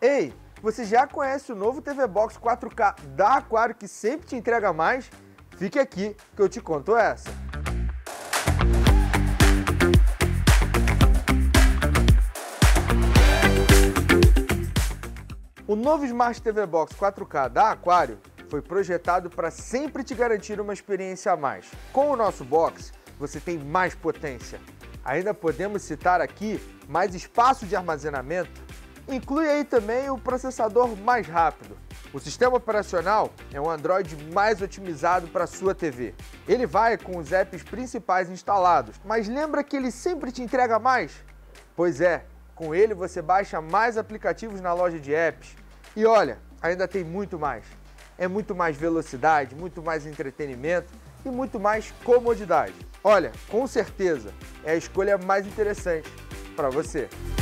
Ei, você já conhece o novo TV Box 4K da Aquário que sempre te entrega mais? Fique aqui que eu te conto essa. O novo Smart TV Box 4K da Aquário foi projetado para sempre te garantir uma experiência a mais. Com o nosso box, você tem mais potência. Ainda podemos citar aqui mais espaço de armazenamento. Inclui aí também o processador mais rápido. O sistema operacional é um Android mais otimizado para a sua TV. Ele vai com os apps principais instalados, mas lembra que ele sempre te entrega mais? Pois é, com ele você baixa mais aplicativos na loja de apps. E olha, ainda tem muito mais. É muito mais velocidade, muito mais entretenimento e muito mais comodidade. Olha, com certeza é a escolha mais interessante para você.